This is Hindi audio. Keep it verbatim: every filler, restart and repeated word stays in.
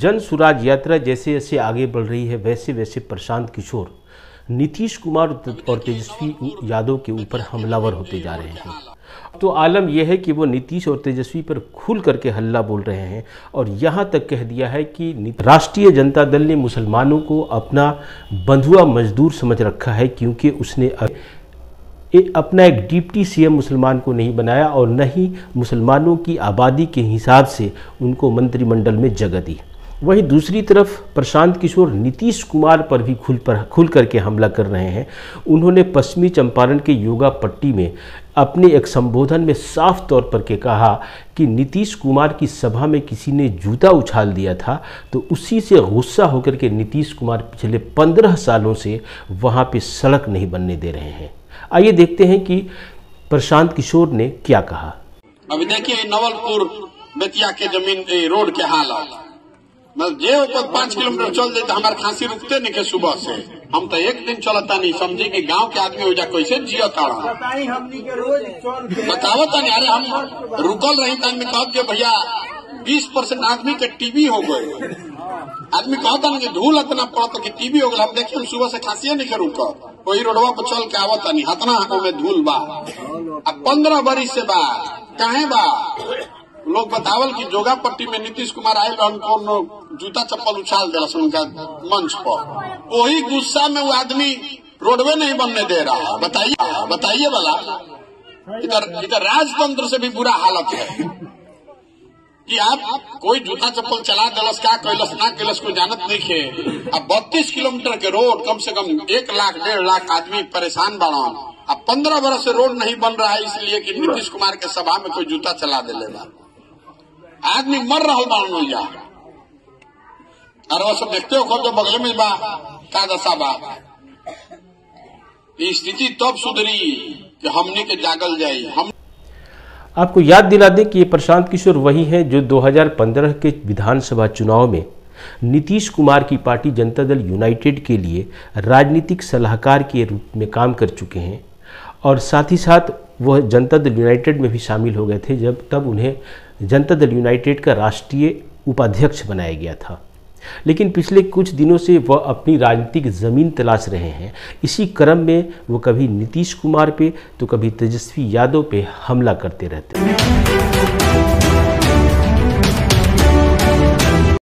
जन सुराज यात्रा जैसे जैसे आगे बढ़ रही है वैसे वैसे प्रशांत किशोर नीतीश कुमार और तेजस्वी यादव के ऊपर हमलावर होते जा रहे हैं। तो आलम यह है कि वो नीतीश और तेजस्वी पर खुल करके हल्ला बोल रहे हैं और यहाँ तक कह दिया है कि राष्ट्रीय जनता दल ने मुसलमानों को अपना बंधुआ मजदूर समझ रखा है, क्योंकि उसने अपना एक डिप्टी सीएम मुसलमान को नहीं बनाया और न ही मुसलमानों की आबादी के हिसाब से उनको मंत्रिमंडल में जगह दी। वहीं दूसरी तरफ प्रशांत किशोर नीतीश कुमार पर भी खुल पर खुल करके हमला कर रहे हैं। उन्होंने पश्चिमी चंपारण के योगा पट्टी में अपने एक संबोधन में साफ तौर पर के कहा कि नीतीश कुमार की सभा में किसी ने जूता उछाल दिया था, तो उसी से गुस्सा होकर के नीतीश कुमार पिछले पंद्रह सालों से वहाँ पे सड़क नहीं बनने दे रहे हैं। आइए देखते हैं कि प्रशांत किशोर ने क्या कहा। अभी देखिए नवलपुर बेतिया के जमीन रोड के हाल जे ऊपर पाँच किलोमीटर चल जाए तो हमारे खांसी रुकते नहीं के सुबह से। हम तो एक दिन चलता नहीं, समझे कि गांव के आदमी हो जा कैसे जिया ताड़ा बतावता नहीं। अरे हम रुकल रही तो आदमी कह दिया भैया बीस परसेंट आदमी के टीबी हो गए। आदमी कहता नहीं कि धूल इतना पड़ता कि टीबी हो गया। हम देखिए हम सुबह से खांसी नहीं के रुक वही रोडवा पर चल के आवता नहीं, हतना हाथों में धूल बा। अब पंद्रह बरिस से बा काहे बा लोग बतावल कि जोगा पट्टी में नीतीश कुमार आये उनको जूता चप्पल उछाल दिला उनका मंच पर। वही गुस्सा में वो आदमी रोडवे नहीं बनने दे रहा। बताइए बताइए वाला इधर इधर राजतंत्र से भी बुरा हालत है कि आप कोई जूता चप्पल चला दिलस क्या कैलस ना कैलस कोई जानत नहीं खे। अब बत्तीस किलोमीटर के रोड कम से कम एक लाख डेढ़ लाख आदमी परेशान बढ़ा। अब पंद्रह बरस से रोड नहीं बन रहा है इसलिए कि नीतीश कुमार के सभा में कोई जूता चला दिलेगा। आदमी मर रहा बाजा और वो सब देखते हो जो बगल में बा का दशा बा। स्थिति तब सुधरी कि हमने के जागल जाये। हम आपको याद दिला दें कि ये प्रशांत किशोर वही हैं जो दो हज़ार पंद्रह के विधानसभा चुनाव में नीतीश कुमार की पार्टी जनता दल यूनाइटेड के लिए राजनीतिक सलाहकार के रूप में काम कर चुके हैं और साथ ही साथ वह जनता दल यूनाइटेड में भी शामिल हो गए थे जब तब उन्हें जनता दल यूनाइटेड का राष्ट्रीय उपाध्यक्ष बनाया गया था। लेकिन पिछले कुछ दिनों से वह अपनी राजनीतिक ज़मीन तलाश रहे हैं। इसी क्रम में वो कभी नीतीश कुमार पे तो कभी तेजस्वी यादव पे हमला करते रहते हैं।